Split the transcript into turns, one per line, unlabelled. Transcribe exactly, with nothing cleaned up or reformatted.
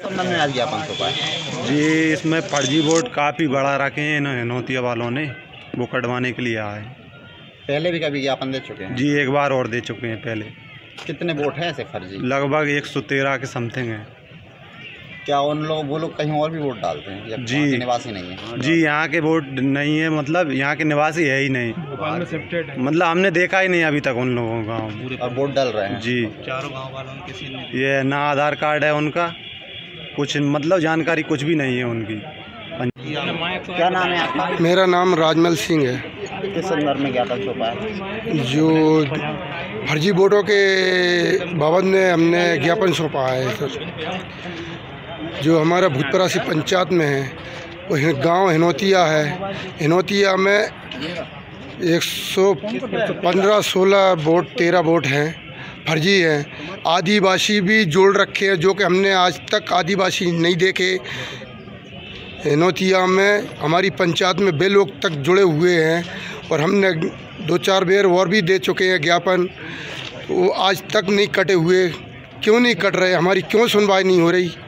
संबंध में आज ज्ञापन सौंपा है?
जी, इसमें फर्जी वोट काफ़ी बढ़ा रखे हैं इन हिनौतिया वालों ने, वो कटवाने के लिए आए।
पहले भी कभी ज्ञापन दे चुके हैं?
जी, एक बार और दे चुके हैं पहले।
कितने वोट हैं ऐसे फर्जी?
लगभग एक सौ तेरह के समथिंग हैं।
क्या उन लोग वो लोग कहीं और भी वोट डालते हैं या
जी,
वहाँ के निवासी नहीं है?
जी, यहाँ के वोट नहीं है, मतलब यहाँ के निवासी है ही नहीं, मतलब हमने देखा ही नहीं अभी तक उन लोगों का।
और वोट डाल रहे हैं?
जी,
चारों गाँव वालों ने किसी ने?
ये ना आधार कार्ड है उनका, कुछ मतलब जानकारी कुछ भी नहीं है उनकी।
क्या नाम है आपका?
मेरा नाम राजमल सिंह है।
किस संदर्भ में ज्ञापन सौंपा है?
जो फर्जी वोटों के बाबत में हमने ज्ञापन सौंपा है सर। जो हमारा भूतपरासी पंचायत में है वो गांव हिनौतिया है। हिनौतिया में एक सौ पंद्रह सोलह वोट तेरह वोट हैं फर्जी हैं। आदिवासी भी जोड़ रखे हैं जो कि हमने आज तक आदिवासी नहीं देखे। हिनौतिया में हमारी पंचायत में बे लोग तक जुड़े हुए हैं और हमने दो चार बार और भी दे चुके हैं ज्ञापन, वो आज तक नहीं कटे हुए। क्यों नहीं कट रहे? हमारी क्यों सुनवाई नहीं हो रही?